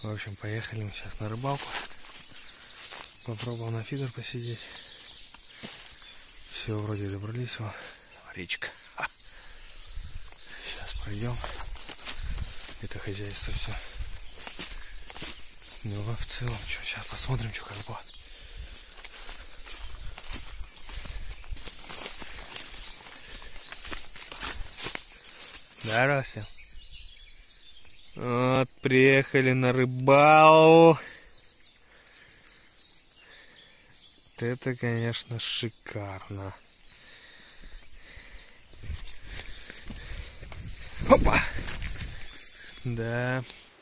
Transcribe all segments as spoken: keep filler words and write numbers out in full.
В общем, поехали мы сейчас на рыбалку. Попробовал на фидер посидеть. Все, вроде добрались. Вот речка. А. Сейчас пойдем. Это хозяйство все. Ну, а в целом, что, сейчас посмотрим, что как будет. Да, Рася? Вот, приехали на рыбалку. Это, конечно, шикарно. Опа! Да.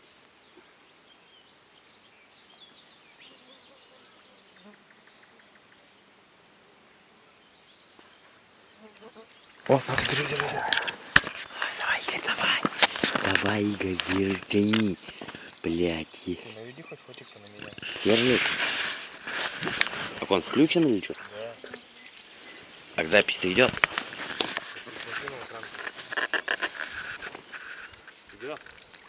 О, держи, держи. Давай, Игорь, давай. Давай, Игорь, держи. Блядь. Наведи хоть фотик-то на меня. Держи. Так он включен или что? Да. Так запись-то идет? Идет?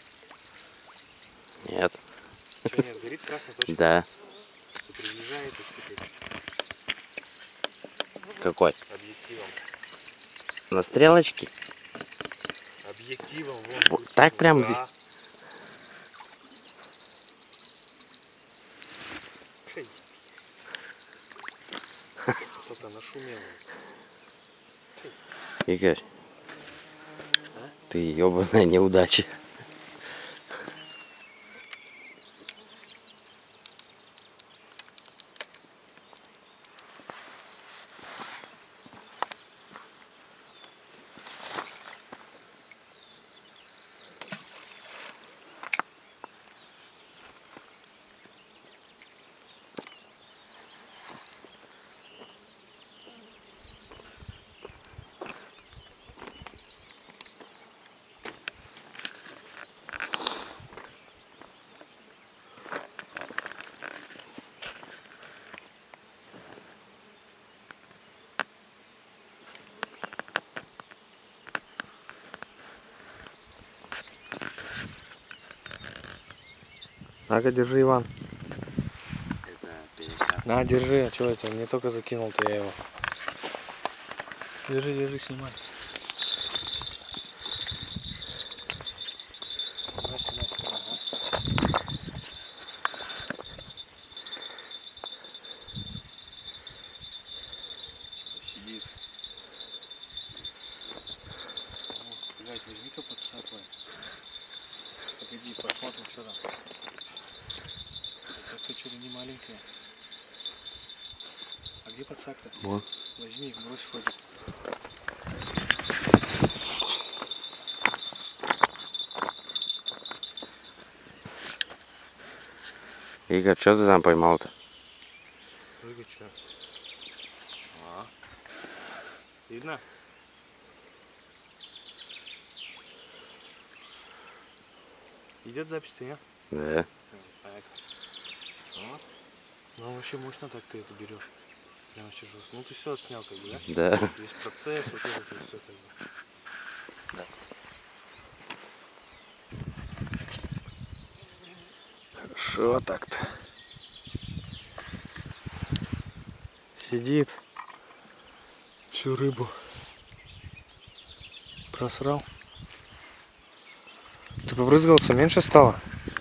Нет. Что, нет, горит красная точка? Да. Приезжает теперь. Какой? Объективом. На стрелочке? Объективом, вон. Вот так прям да. здесь? Что-то нашумело. Игорь, А? ты ебаная неудача. На-ка, держи, Иван. Это На, держи. А что это? Мне только закинул-то я его. Держи, держи, снимай. Снимай, снимай, снимай, ага. Сидит. О, блядь, возьми-ка подсапай. Погоди, посмотрим, что там. Это что-то не маленькая. А где подсак-то? вот. Возьми, брось в воду. Игорь, что ты там поймал-то? Игорь, что? А. Видно? Идет запись-то, нет? Да. Так. Вот. Ну вообще мощно так ты это берешь. Прям вообще жестко. Ну ты все отснял, как бы, да? Да. Весь процесс, вот это вот все как бы. Да. Хорошо так-то. Сидит. Всю рыбу просрал. Ты побрызгался, меньше стало?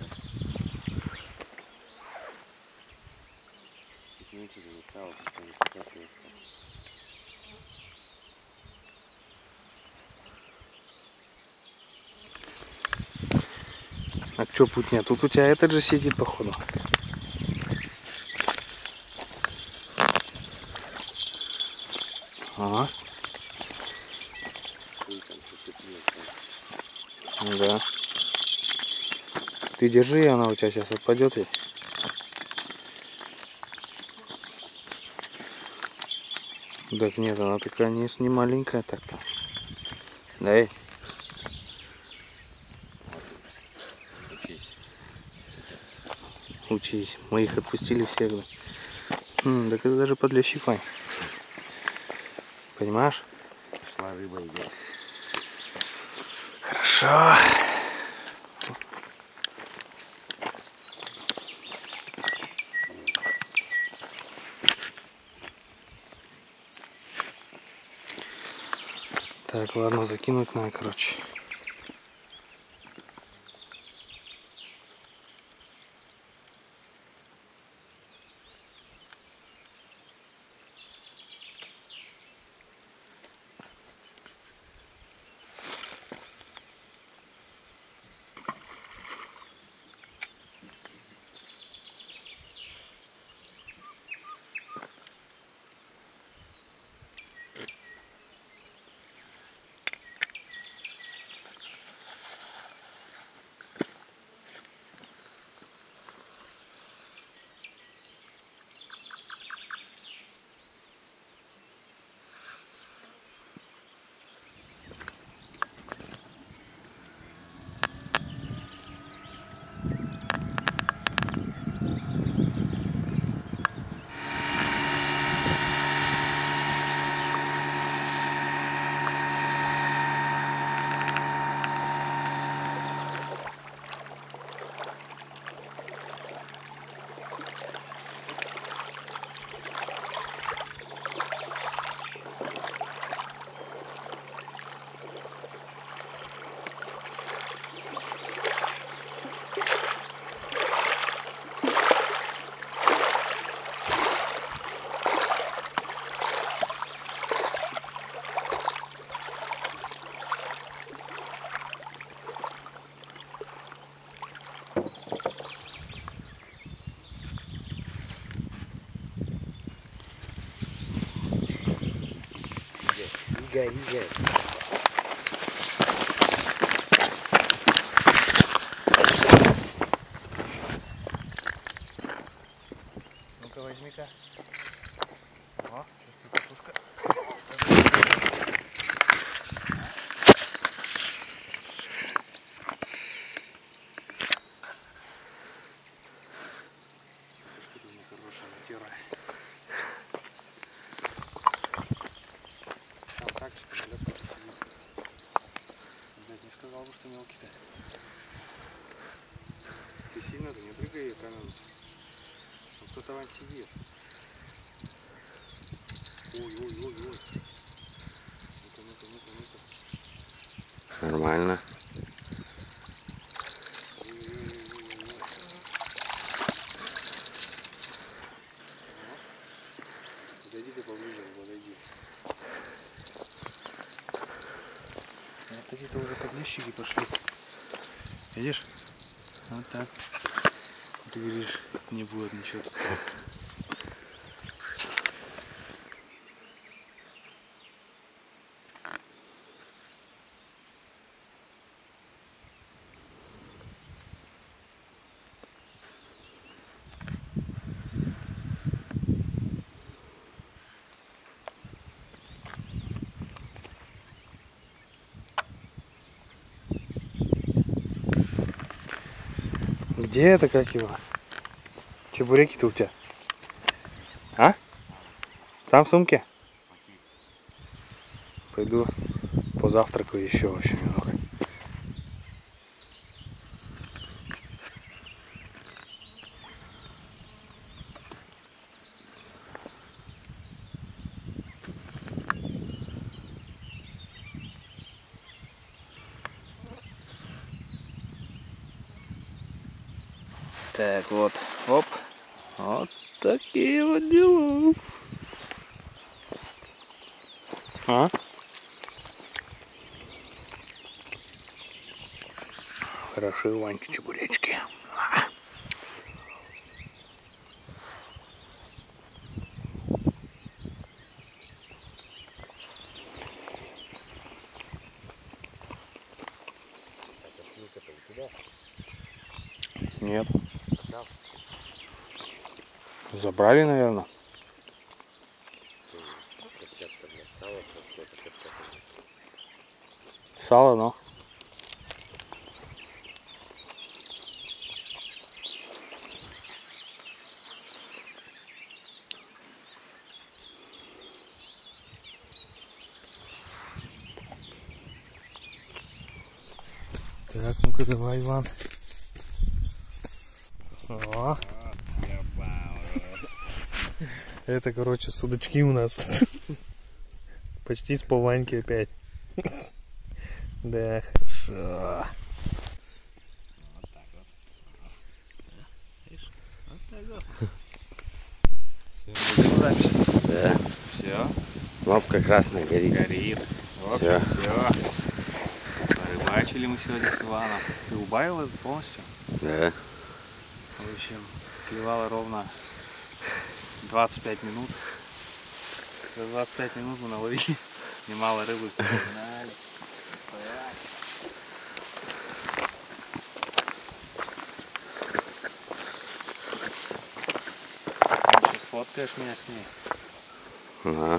А чё путь нет? Тут у тебя этот же сидит, походу. Ага. Да. Ты держи, она у тебя сейчас отпадет ведь. Так нет, она такая не, не маленькая так-то. Дай. Учись. Учись. Мы их отпустили всех. Да. М, так это даже подлещик, Вань. Понимаешь? Пошла рыба идет. Хорошо. Так, ладно, закинуть надо, короче. Езжай, езжай. Ну-ка, возьми-ка. О, чувствую, катушка. Катушка у меня хорошая, натирая. Там так, что лед просто сидит. Блядь, не сказал бы, что мелкий-то. Ты сильно-то не прыгай ее камеру. Ну кто-то вам сидит. Ой-ой-ой-ой. Ну-ка, ну-ка, ну-ка, ну-ка. Нормально. Подойди ты поближе, подойди. Вот эти-то уже подлещики пошли. Видишь? Вот так. Ты говоришь, не будет ничего тут. Где это, как его? Чебуреки-то у тебя? А? Там в сумке? Пойду позавтракаю еще вообще немного. Так вот, оп, вот такие вот дела. А? Хороши у Ваньки чебуречки. А. Нет. Забрали, наверное. Сало, но. Так, ну-ка давай, Иван. О. Это, короче, судачки у нас. Почти с пованьки опять. Да, хорошо. Вот так вот. Видишь? Вот так вот. Все, будем запись. Да. Все. Кнопка красная горит. Горит. В общем, все. Порыбачили мы сегодня с Иваном. Ты убавил это полностью? Да. В общем, клевало ровно двадцать пять минут. За двадцать пять минут мы наловили немало рыбы. Погнали. Стоять. Сейчас сфоткаешь меня с ней. Ага.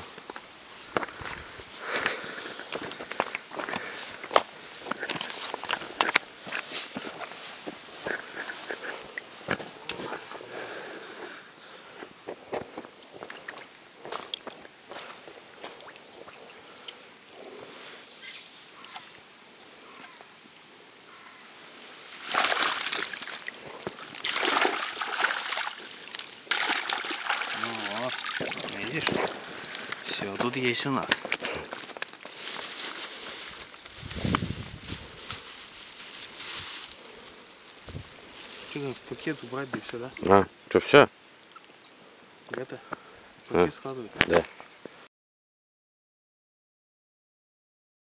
Ну вот, видишь? Все, тут есть у нас. Что-то в пакет убрать, да и все, да? А, что, все? Это? Пакет складывать. Да.